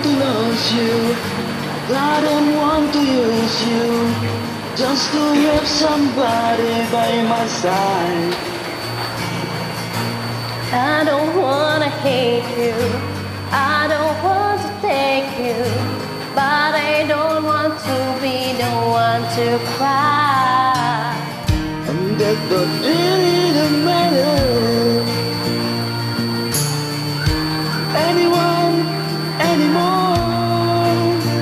to lose you. I don't want to use you, just to have somebody by my side. I don't wanna hate you, I don't want to take you, but I don't want to be the one to cry. And that don't really matter. Anyone, anymore.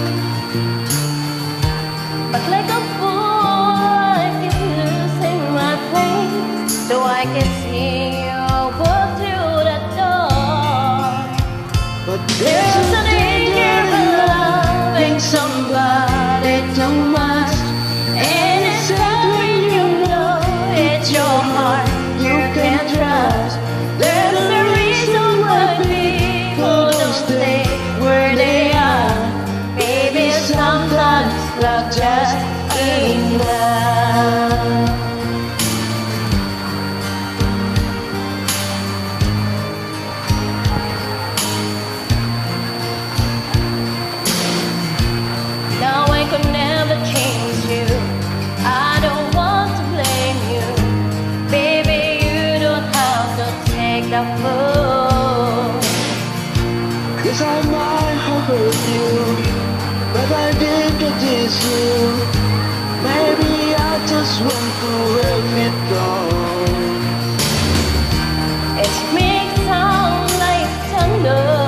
But like a fool, I keep losing my place, so I can see you walk through the door. But There's a danger in loving somebody too much, and it's sad when you know it's your heart you can trust. There's a reason why people don't stay where they are. Maybe sometimes love just ain't enough. Now I could never change you, I don't want to blame you. Baby, you don't have to take the fall. yes, I might have hurt you, but I didn't tease you. Maybe I just want to have it all. It makes sound like thunder,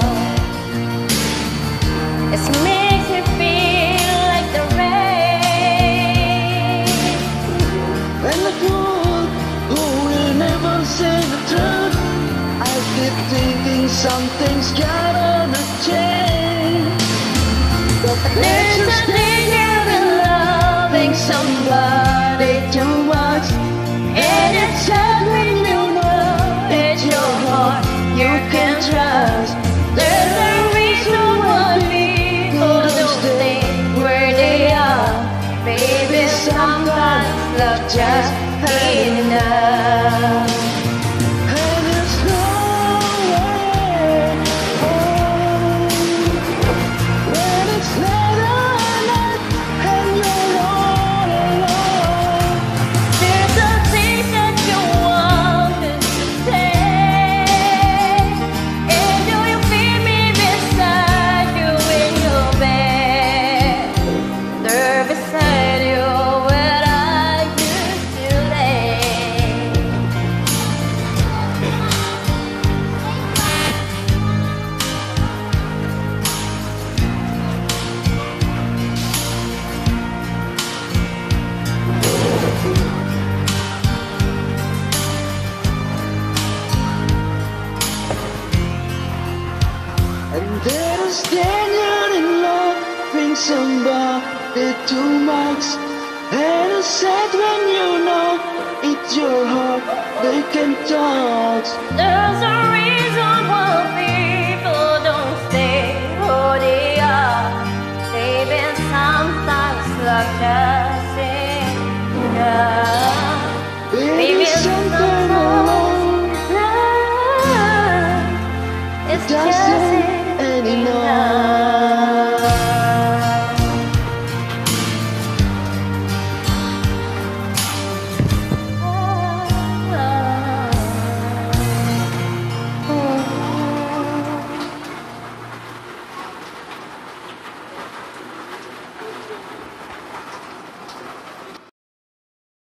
it makes me feel like the rain. And the fool who will never say the truth, I keep thinking something's gotta change. But There's a danger in loving somebody too much, and it's sad when you know it's your heart you can trust. There's a reason why people don't stay where they are. Baby, sometimes love just ain't enough. and there's no way home when it's late at night and you're all alone. There's a thing that you want to say, and do you feel me beside you in your bed? There beside you where I used to lay. And there's danger in loving somebody too much, and it's sad when you know it's your heart they can touch. There's a reason why people don't stay who they are. Baby, sometimes love just ain't enough. Baby, something alone love, it's just doesn't